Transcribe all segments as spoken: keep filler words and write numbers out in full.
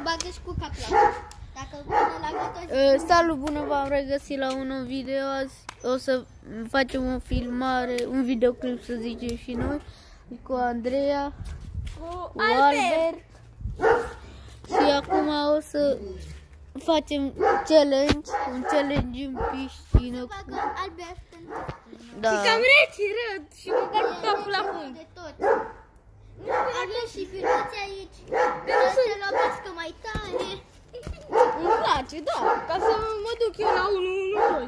bagă și cu capul. Dacă până la gâtul... Uh, salut, bună, v-am regăsit la un nou video azi. O să facem o filmare, un videoclip să zicem și noi, cu Andreea, Cu cu Albert. Și acum o să facem challenge, un challenge în piscină. Bagă Albert în... Da. Și cam rece, răd, și mă dau cu capul la fund. De tot. Avem și firuțe aici. Să se lovească mai tare. Îmi place, da, ca să mă duc eu la unu unu doi.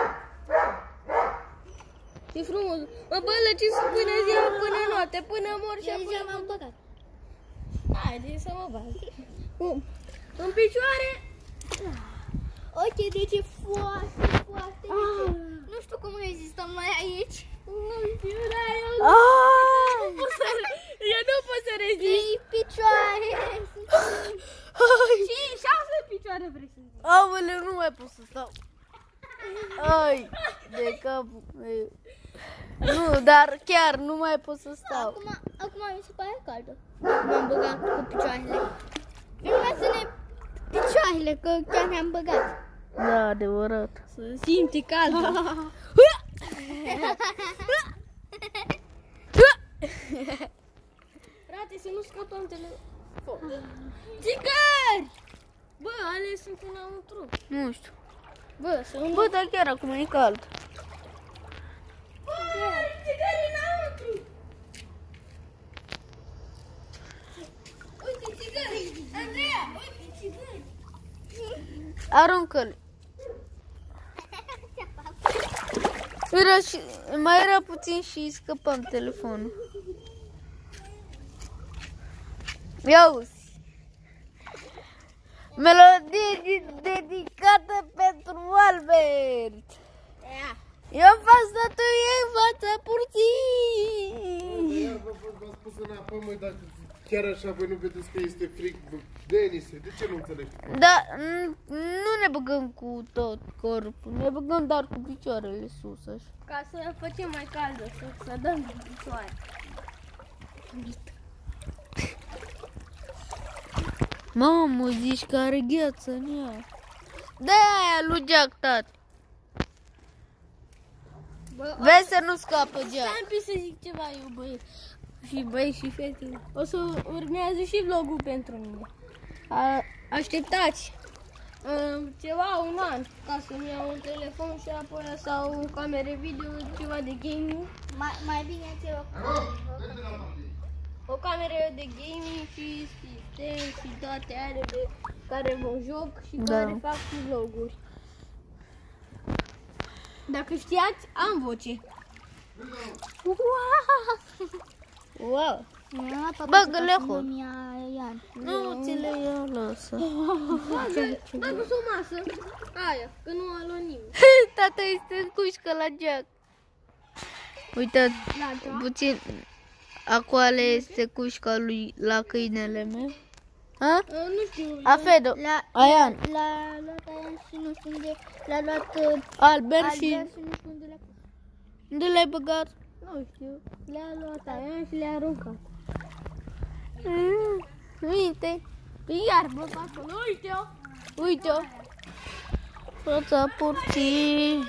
E frumos. Mă bălăciți până ziua, până noapte, până mor și Eu apoi ziua m-am băgat. haide să mă bag. Bun. În picioare. Ok, deci e foarte, foarte mișto. Nu știu cum rezistăm noi aici. Nu știu, dar eu Ah! nu pot să, eu nu pot să rezist. Trei picioare. Și șase picioare vrei să zic. Aoleu, nu mai pot să stau. Ai, de capul meu. Nu, dar chiar nu mai pot să stau. Acum, acum mi se pare caldă. M-am băgat cu picioarele. Filmează-ne picioarele, că chiar ne-am băgat. Da, adevărat. Să simte caldă. Frate, să nu scăpăm telefon. Țigări! Bă, ale sunt înăuntru. Nu știu. Bă, să nu... Bă, dar chiar acum e cald. Bă, țigări înăuntru! Uite țigări! Andreea, uite țigări! Aruncă-le. Era și, mai era puțin și scăpam telefonul. Ia uzi. Melodie dedicată pentru Albert. Eu fac statuie în fața porții. Iar v-a spus în apă, măi, dacă chiar așa voi nu vedeți că este frig, Denise, de ce nu înțelegi? Da, nu ne băgăm cu tot corpul, ne băgăm doar cu picioarele sus, așa. Ca să facem mai caldă, să, să dăm din picioare. Mamă, zici că are gheață în ea. De-aia lui Jack, tati. Vezi să nu scapă Jack. Stai un pic să zic ceva eu, băieți. Și băieți și fete. O să urmează și vlogul pentru mine. A, așteptați uh, ceva, un an, ca să-mi iau un telefon și apoi sau o cameră video, ceva de gaming. Mai, mai bine ți o O cameră de gaming și sistem și toate alea de care mă joc și Da. care fac și vloguri. Dacă știați, am voce. Wow. Bagă-le acolo. Nu ți le ia, lasă. Dacă s-o masă, aia, că nu a luat nimeni. Tata este în cușcă la Jack. Uite, puțin. Acolo este cușca lui la câinele meu. Ha? Uh, nu știu. A Fedo. La, Aian. L-a luat Aian și nu știu unde. L-a luat uh, Albert și... Albert și nu știu unde l-a pus. Unde l-ai băgat? Nu știu. Le-a luat aia și le-a aruncat. Mm, uite. Iar bă, acolo, uite-o. Uite-o. Fața porții.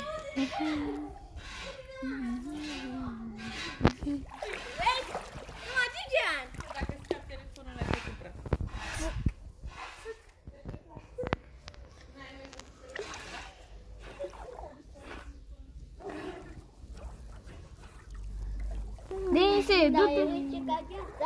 Denise, Da, du-te. e uite ca gheața.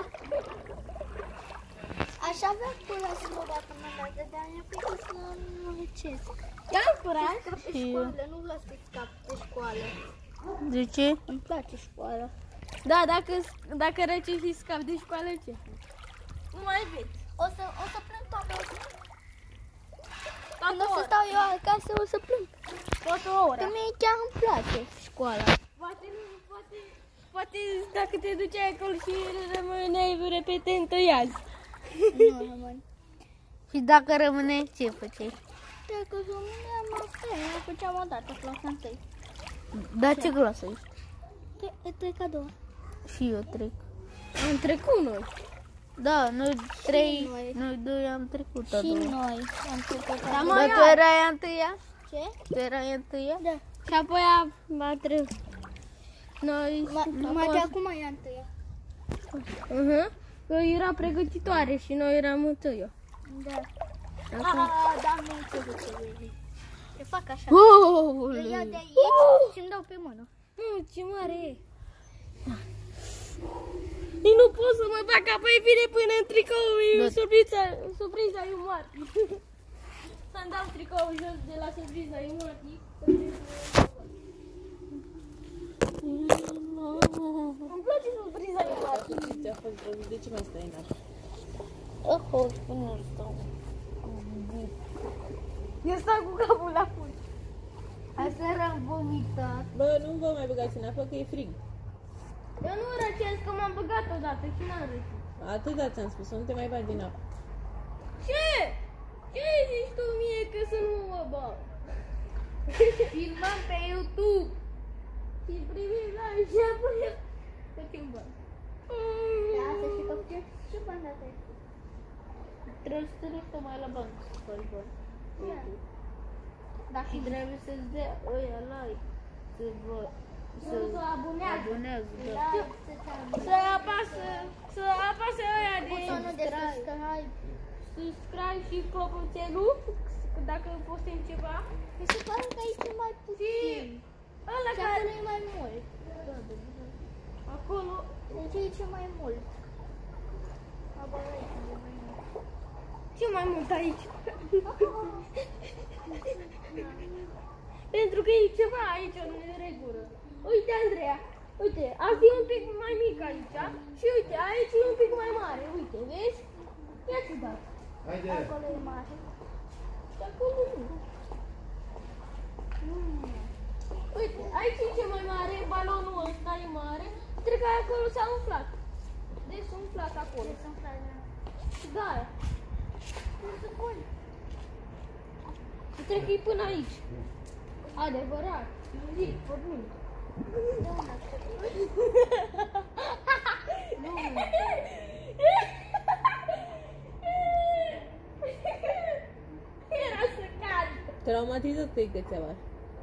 Aș avea curaj să mă bag până la de dar mi-a plăcut să nu răcesc. Ia-mi curaj. Scap pe școală, nu vreau să scap pe școală. De ce? Îmi place școala. Da, dacă, dacă răce și scapi de școală, ce? Nu mai vezi. O să, o să plâng toată ora. Când Toată o să ora. stau eu acasă, o să plâng. Toată Că ora. mie chiar îmi place școala. Poate, poate, poate dacă te duceai acolo și rămâneai repetentă azi. Nu rămân. Și dacă rămâne, ce făceai? Dacă rămâneam asta, eu făceam o dată clasa întâi. Dar ce clasă ești? Tre- Trec a doua. Și eu trec. Am trecut noi. Da, noi trei, noi. noi doi am trecut Și atunci. noi am făcut Da, asta. mă, Dar ia. tu erai a întâia? Ce? Tu erai a întâia? Da. Și apoi a, a trebuit. Noi... Ma- a Numai de fost- acum e a întâia. Uh-huh. Că era pregătitoare și noi eram întâia. Da. Acum... Ah, da, nu înțeleg ce vrei. Eu fac așa. Oh, Îl iau de aici și îmi dau pe mână. Nu, ce mare e. Eu nu pot să mă fac apoi vine până în tricou. E Da. surpriza, surpriza lui Marti. Să-mi dau tricoul jos de la surpriza lui Marti. Îmi place surpriza lui Marti. Ți-a fost rău, de ce mai stai în apă? oh, până stau. Eu stau cu capul la fund. Aseară am vomitat. Bă, nu vă mai băgați în apă că e frig. Eu nu răcesc că m-am băgat odată și n-am răcit. Atâta ți-am spus, să nu te mai bagi din apă. Ce? Ce zici tu mie că să nu mă bag? Filmăm pe YouTube. Și primim la și apoi să fim bani. Da, să știi că ce ce bani dată e? Trebuie să te duci mai la bancă să faci bani. Da, Și trebuie să-ți dea ăia like. Să vă... Să se abonează. abonează, da. da, să te abonezi. Să apasă, să apasă ăia de Butonul de subscribe. subscribe și clopoțelul dacă postim ceva. Mi se pare că aici e mai puțin. Ăla Și care acolo e mai mult. acolo. Deci aici e mai mult. Acolo aici e mai mult. Ce mai mult aici? Pentru că e ceva aici în regulă. Uite, Andreea, uite, asta e un pic mai mic aici și uite, aici e un pic mai mare. Uite, vezi? Ia ciudat. Haide! Acolo e mare. Și acolo nu. Uite, aici e ce mai mare, balonul ăsta e mare. Cred că acolo s-a umflat. Deci s-a umflat acolo. Deci sunt frate. Da. Nu se pune. Și cred că e până aici. Adevărat. Zic, pe bune. De unde aștept? Era să cad. Traumatizat pe cățeaua.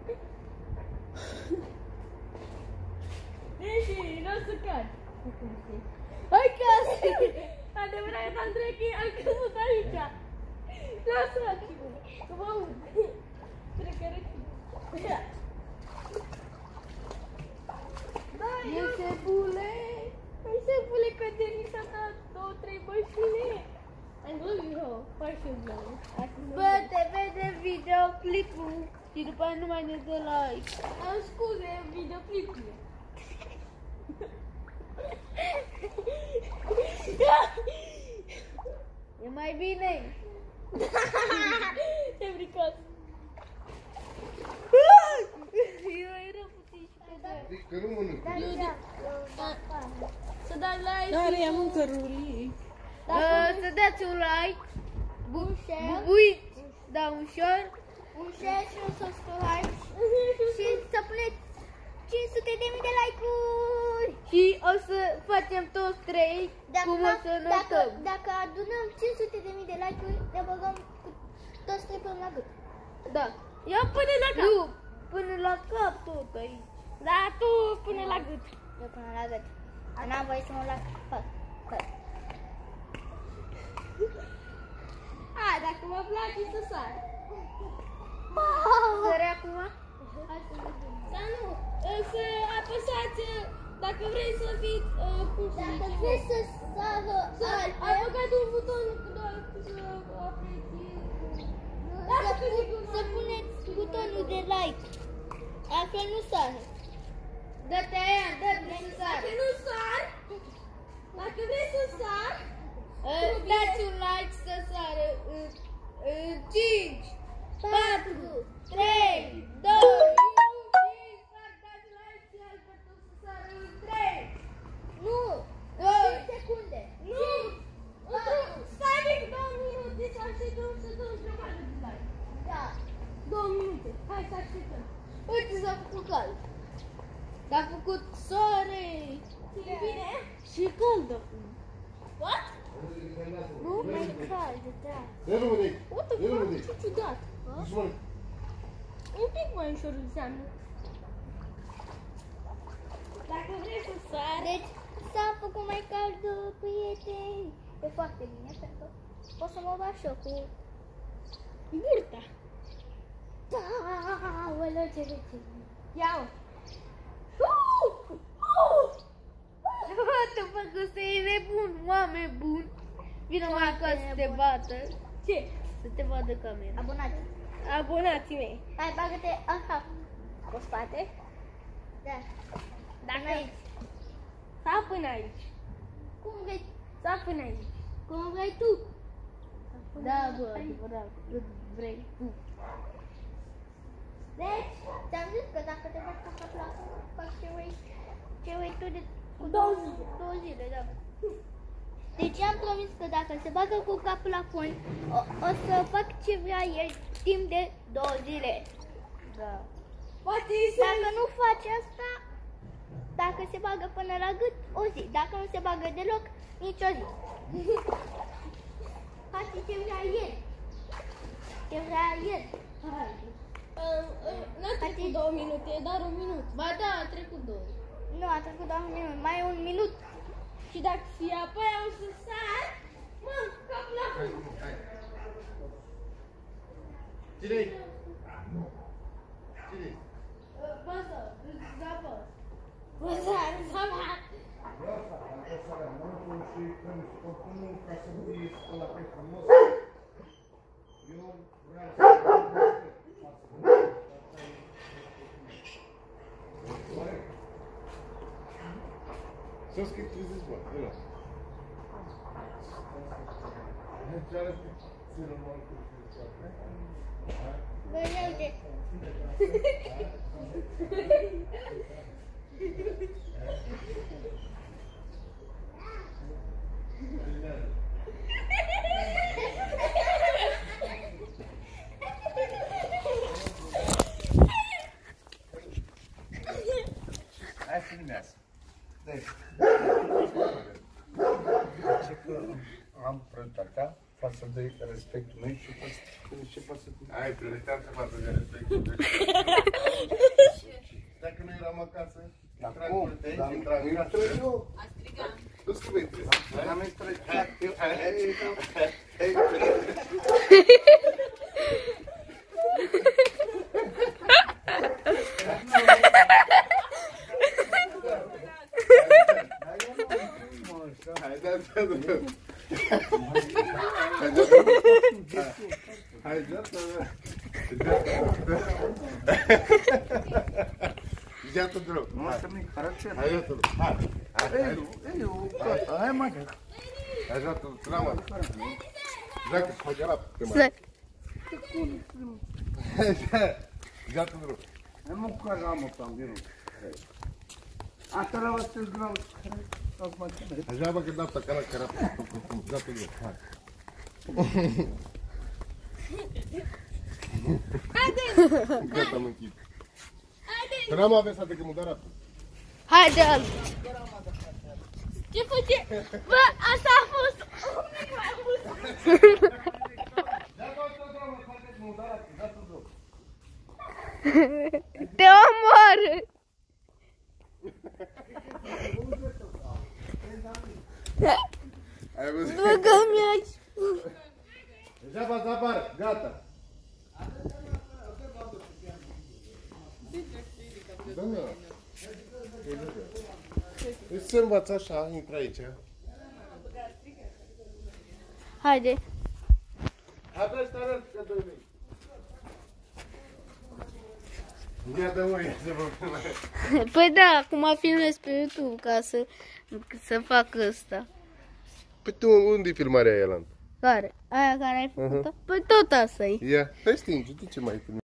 Deși, era să cad. Hai casă! Adevărat, Andrei, că ai căzut aici. Lasă! Că mă aud. Cred că răcit. Da, E sebule. Hai să pule că Denisa a dat două, trei bășine. I love you, faci și bine. Bă, te vede videoclipul și după aia nu mai ne dă like. Am scuze, videoclipul. E mai bine. Ce fricos. Eu era puțin și pe doi. Adică nu mănânc. Da, da. Să dai like. Dar ea mâncă rulii. Uh, să dați un like. Un share. Uiți, da, un share. Un share și un subscribe. Și să puneți cinci sute de mii de like-uri. Și o să facem toți trei cum o să dacă, notăm. dacă adunăm cinci sute de mii de like-uri, ne băgăm cu toți trei până la gât. Da. Ia până la cap. Nu, până la cap tot aici. Da, tu până la gât. Eu până la gât. N-am voie să mă la fac. fac. A, dacă mă place să sar. Sări acum? Sau nu, să apăsați, dacă vrei să fiți, uh, cum să Dacă zice, vreți să sară să albe, ai băgat un buton doar să apreciezi. să, pu- să puneți butonul de like. Altfel nu sară. Dă-te aia, dă-te să sari. Dacă nu sar, dacă vrei să sar, Uh, dați un like să sară. Uh, uh, cinci, patru, trei, doi, unu și sar, dați like și Albertul să sară în trei. Nu! Doi. cinci secunde. nu, într-un- stai mic două minute să așteptăm să dăm jumătate de like. Da. Două minute, hai să așteptăm. Uite, s-a făcut cald. S-a făcut soare. E bine? Și cald acum. What? Oh my god, da. Ia nu mă de aici. What the Ia nu mă de fuck? aici. Ce ciudat. Nici mănânc. Un pic mai ușor înseamnă. Dacă vrei să sari... Deci s-a făcut mai cald, prieteni. E foarte bine, pentru că pot să mă bag și eu cu... Burta. Da, aoleu, ce rece. Ia-o. What the fuck, ăsta e nebun, oameni buni. Vino mai acasă să te bată. Ce? Să te vadă camera. Abonați. Abonații mei. Hai, bagă-te așa. Cu spate. Da. Dacă aici. Sau până aici. Cum vrei, Sau până aici. cum vrei tu. Da, bă, adevărat. Vrei tu. Deci, ți-am zis că dacă te faci ca plată, faci ce vrei, ce vrei tu de cu Două zile. Două zile, da. Deci am promis că dacă se bagă cu capul la fund, o, o să fac ce vrea el timp de două zile. Da. Poate Dacă nu faci asta, dacă se bagă până la gât, o zi. Dacă nu se bagă deloc, nici o zi. Face ce vrea el. Ce vrea el. N-a trecut două minute, e doar un minut. Ba da, a trecut două. Nu, a trecut doar un minut. Mai e un minut. Și dacă fi apoi am să sar, mă, capul la Hai, fund. hai. Cine-i? Cine-i? Băză, zapă. Bă, sar, sar. Să-ți că trezesc, bă, de la. Bă, ia uite. Hai filmează. Deci, zice că am prioritatea față de respectul meu și față de ce poate să fie. Ai prioritate față de respectul de Dacă nu eram acasă, Dar intra în cum? curte, Dar intra în casă. intră eu. Nu-ți că vei trezi. Dar nu-i trăitat. Eu, Hai, da, da, da. Hai, da, da. Iată drog. nu asta mi-e caracter. Hai, iată drog. Hai. Hai, Ei, eu, hai mă. hai, iată drog. Ți-l-am mă. Dacă se face la pe mai. Să. Iată drog. Nu mă care am o tambirul. Asta la o să grau. Așa bă că data cara cara. Iată drog. Hai. Gata, mă închid. Că n-am avea să te că mă dă rapid. Haide, al. Ce face? Bă, asta a fost. Te omor. Ai văzut? Băgă-mi aici. Deja zapar, gata. Da, da. Deci se învață așa, intră aici. Haide. Abia să arăt că doi mei. Ia dă mă, ia să vă filmez. Păi da, acum filmez pe YouTube ca să, să fac ăsta. Păi tu unde-i filmarea aia, Elan? Care? Aia care ai făcut-o? Păi tot asta e. Ia, hai stinge, de ce mai filmezi?